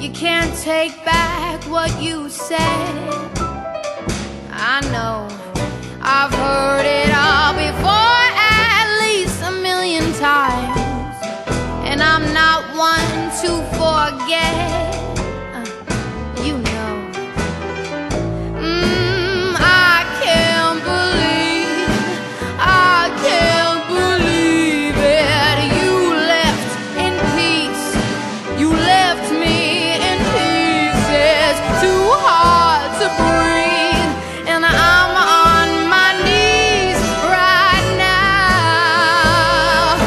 You can't take back what you said. I know I've heard it all before, at least 1,000,000 times, and I'm not one to forget. You know, I can't believe it. You left in peace. You left me in pieces, too hard to breathe, and I'm on my knees right now.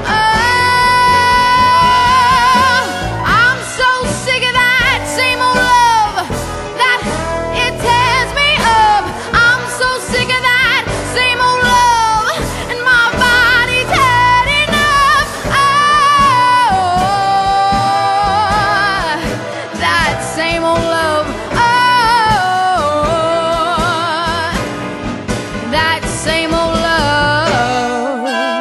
Oh, I'm so sick of that same old love, that it tears me up. I'm so sick of that same old love, and my body's had enough. Oh, that same old love. Oh, that same old love.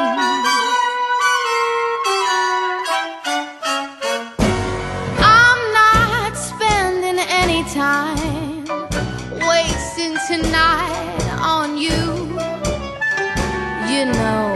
I'm not spending any time wasting tonight on you, you know.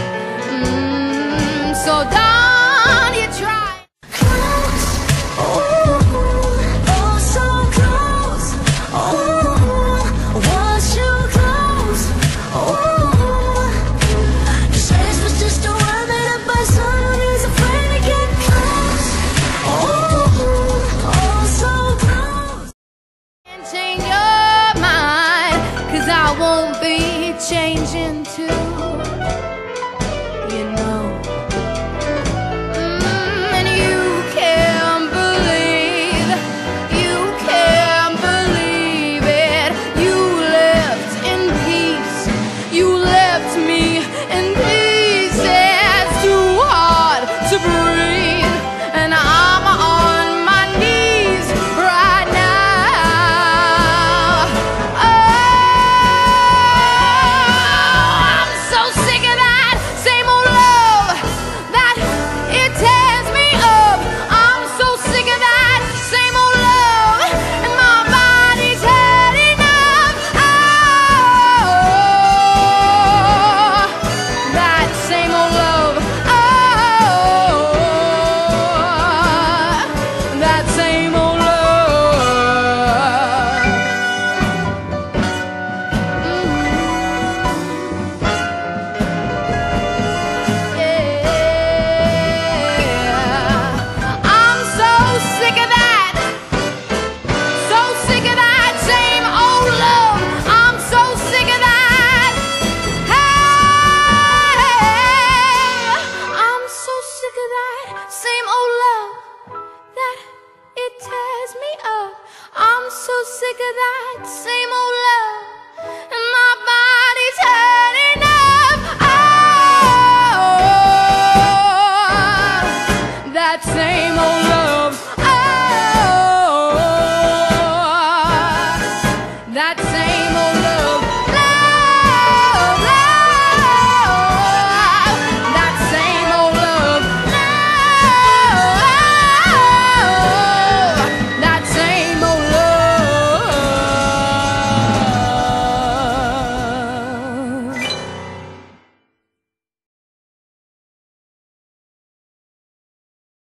So don't you try. Close, oh, oh, so close, oh, was you close, oh, you said this was just a world made up by someone who's afraid to get close, oh, oh, so close. And change your mind, 'cause I won't be changing too, you know. And you can't believe it. You left in peace. You left me in pieces, too hard to breathe, and I'm on my knees right now. Oh, I'm so sick of that same old love, that it tears me up. I'm so sick of that same old love, and my body's had enough. Oh, that same old love. Oh, that same old love. Yeah, I'm so sick of that. So sick of that same old love. I'm so sick of that. Hey, I'm so sick of that same old love, that it tears me up. I'm so sick of that same old love, and my body's had enough. Oh, that same old love. Oh, that same old love.